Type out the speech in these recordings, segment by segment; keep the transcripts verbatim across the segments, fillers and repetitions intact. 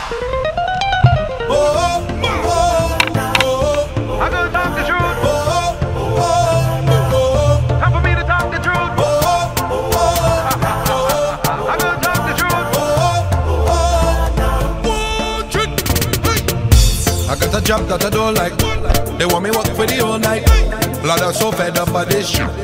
A job that I don't like. They want me work for the whole night. Lord, I'm so fed up by this shit.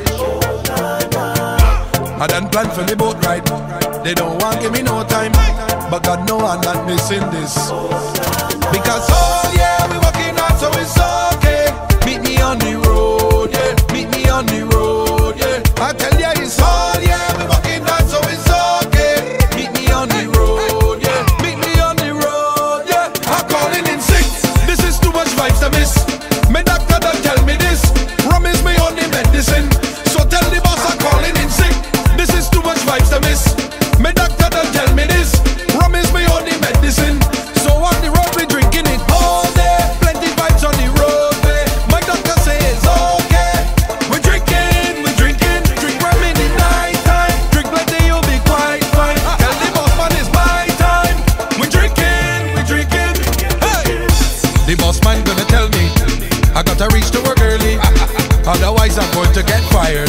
I done planned for the boat ride. They don't want give me no time, but God know I'm not missing this. Because oh yeah, we working hard, so it's okay. Meet me on the road, yeah. Meet me on the road, yeah. I tell ya it's all yeah, we working hard, so it's okay. Meet me on the road, yeah. Meet me on the road, yeah. I'm calling in sick. This is too much vibes to miss. My doctor done tell me this. Promise me on the medicine. So tell the boss I'm calling in sick. This is too much vibes to miss. My doctor done tell me this. Promise me on the medicine. So on the road we drinking it all day. Plenty vibes on the road, babe. My doctor say it's okay. We're drinking, we're drinking. Drink rum in the night time. Drink plenty, you'll be quite fine. Tell the boss man it's my time. We're drinking, we're drinking. Hey! The boss man gonna tell me I gotta reach to work early, otherwise I'm going to get fired.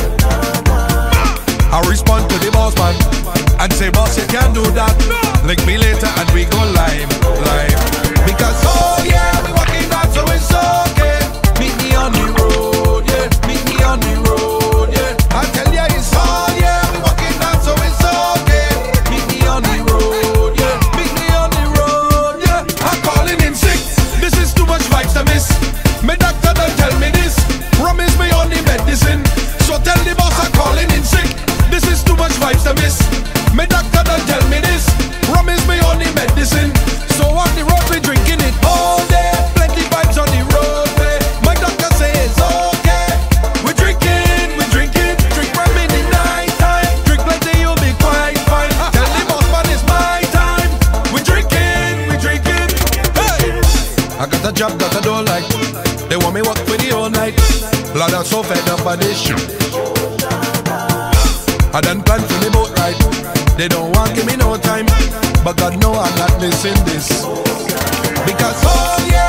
I respond to the boss man and say, boss, you can't do that. Link me later and we go live, live. Because oh yeah, we working hard, so it's okay. Meet me on the road, yeah. Meet me on the road, yeah. I tell ya it's all yeah, we working hard, so it's okay. Meet me on the road, yeah. Meet me on the road, yeah. I'm calling in sick. This is too much vibes to miss. My doctor done tell me this. Promise me on the medicine. So tell the boss I'm calling in sick. This is too much vibes to miss. My doctor done tell me this. Promise me on the medicine. So on the road we drinking it all day. Plenty vibes on the road, babe. My doctor say it's okay. We're drinking, we're drinking. Drink rum in the night time. Drink plenty, you'll be quite fine. Tell the boss man it's my time. We're drinking, we're drinking. Hey! I got a job that I don't like. They want me work for the whole night. Lord, I'm so fed up by this shit. I done planned for the boat ride. They don't want give me no time, but God know I'm not missing this. Because oh yeah,